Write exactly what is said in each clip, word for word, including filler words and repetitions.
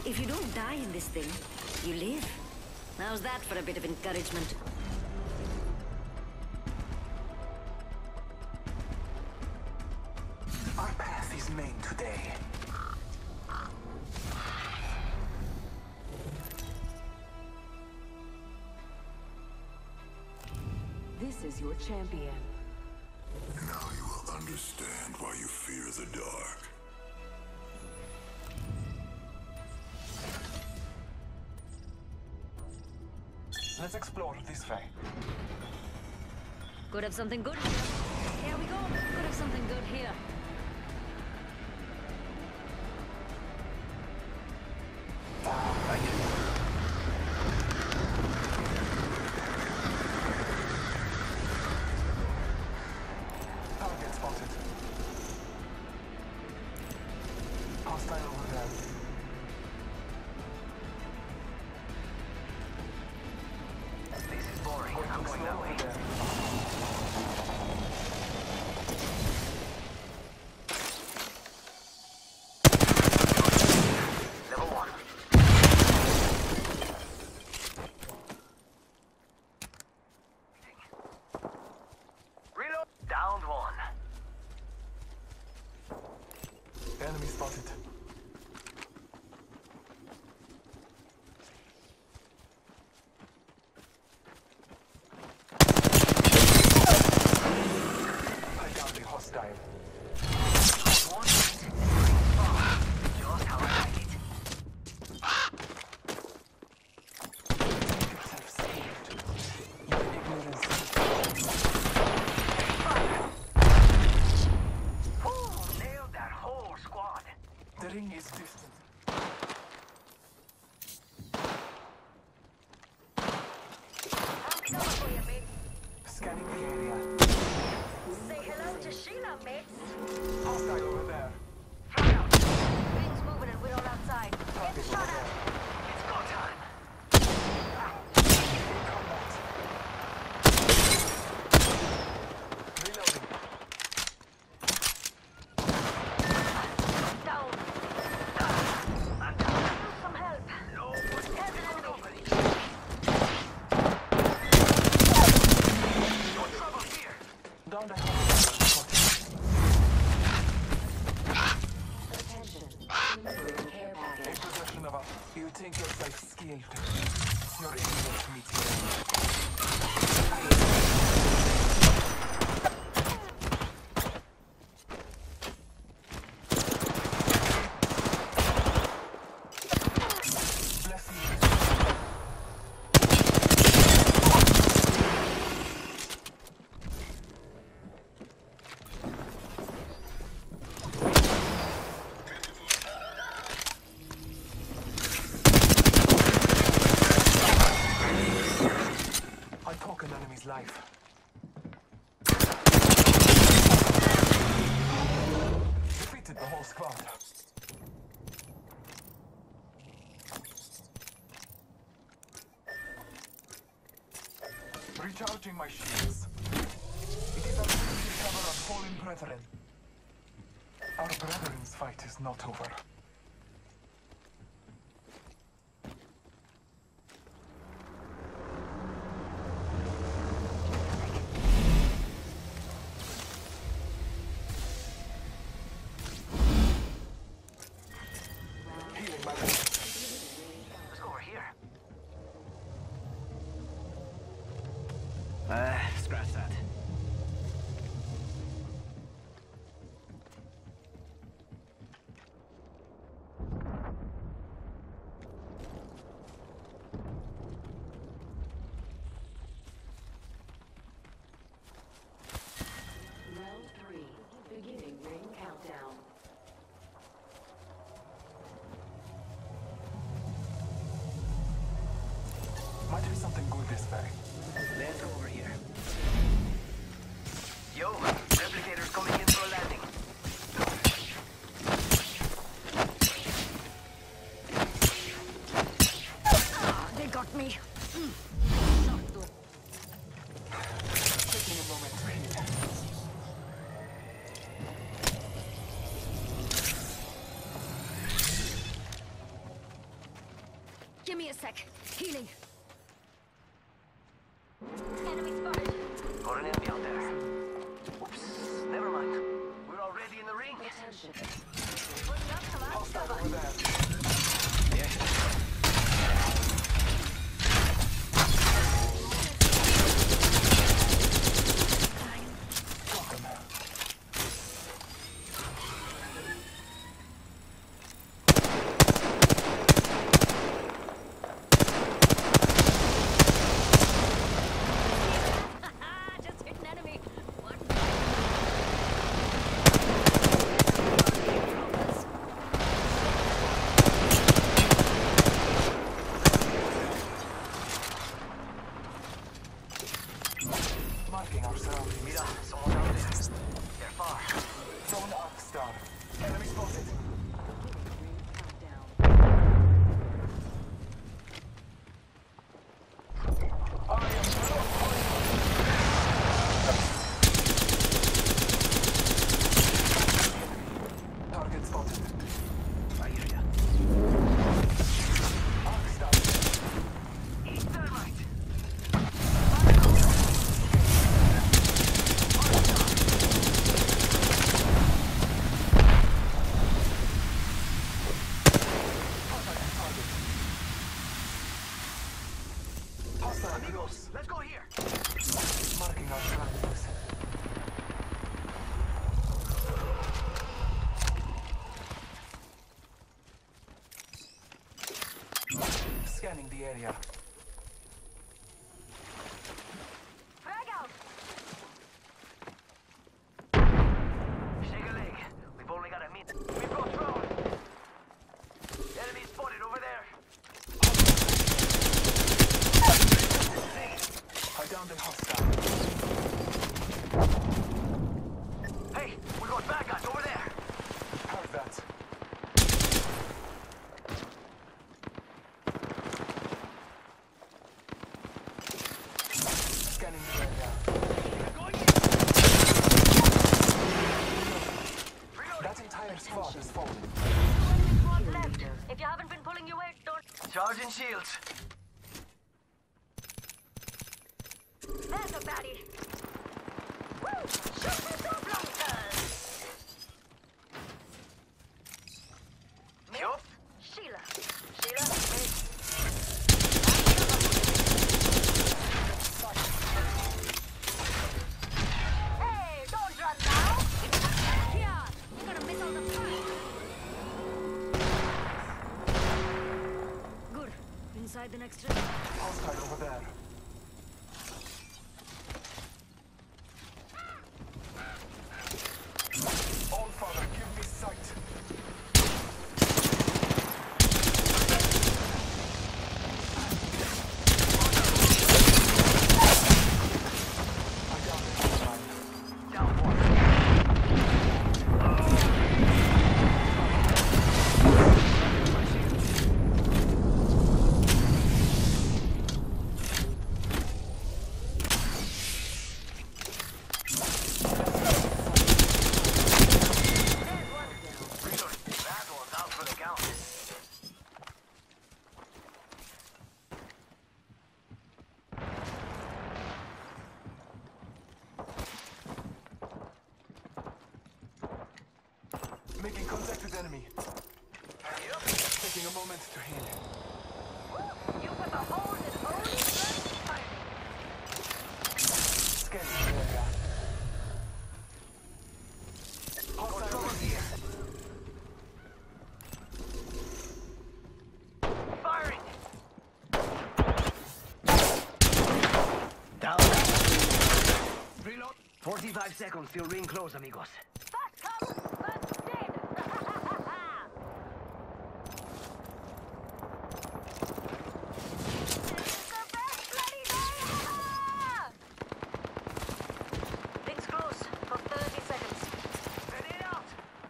If you don't die in this thing, you live. How's that for a bit of encouragement? Our path is made today. This is your champion. Now you will understand why you fear the dark. Let's explore this way. Could have something good here. Here we go. Could have something good here. Target spotted. Hostile over there. This is boring. I'm going that way. Level one. Reload. Downed one. Enemy spotted. I got the hostile. One. Oh, just how I like it. Yourself saved. Your ignorance. Ooh, nailed that whole squad. The ring is distant. How's it for you, mate? Scanning the area. Say hello to Sheila, mates. Hostile over there. Fly out. Ring's moving and we're all outside. Get Target shot over at. there. It's go time. Combat. Reloading. Down. I'm down. Need some help. No, There's an enemy. no trouble here. Down the hostile spotted. Attention. Improving care A package. possession of us. You think yourself skilled. Your ignorance meets your end. Bless you. I took an enemy's life. Defeated the whole squad. Recharging my shields. It is a to recover our fallen brethren. Our brethren's fight is not over. Healing my wounds. Let's go over here. Uh, scratch that. Round three. Beginning ring countdown. Might be something good this way. Let's go over here. Yo, replicators coming in for a landing. Ah, they got me. Mm. Shot though. Taking a moment to heal. a sec. Healing. Enemy spotted. Got an enemy out there. Oops. Never mind. We're already in the ring. Attention. Putting up some Hostile cover. over there. Got him. Just hit an enemy. One. Marking our surroundings. Mira, someone out there. They're far. Zone Arc Star. Enemy spotted. I am target spotted. I hear ya. Arc Star. Eat thermite. Hostile Amigos, close. let's go here. Marking our surroundings. Scanning the area. Frag out. Shake a leg. We've only got a minute. We've got drone. Enemy spotted over there. I downed a hostile. Hey, we got bad guys over there. Heard that. Scanning the area. They're going in. Reloading. That entire squad is falling. Squad left. If you haven't been pulling your weight, don't. Charging shields. There's a baddie. Woo! Shoot me so blankers. Yup. Sheila. Sheila. Wait. Hey, don't run now. Here, you're gonna miss all the fun. Good. Inside the next ring. Hostile over there. All Father, give me sight. I got it. Down one. Reloading. That one's out for the count. Making contact with enemy. Yep. Taking a moment to heal. You put the hole in only fire. Scanning the area. Hostile over here. Firing. Down. Reload. forty-five seconds till ring close, amigos. Fast come, fast dead. This is the best bloody day ever! Rings close for thirty seconds. Ready out.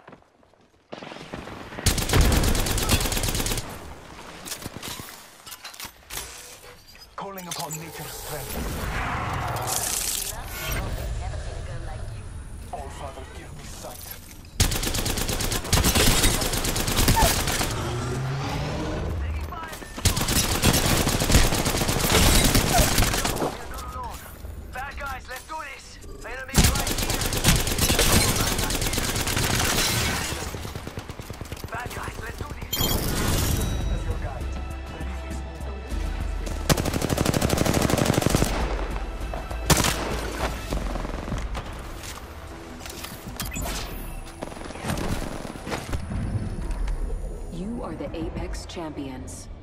Calling upon nature's strength. Never seen a girl like you. All Father, give me sight. Taking fire. champions.